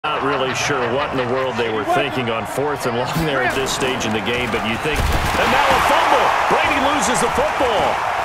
Not really sure what in the world they were thinking on 4th and long there at this stage in the game, but you think, and now a fumble. Brady loses the football.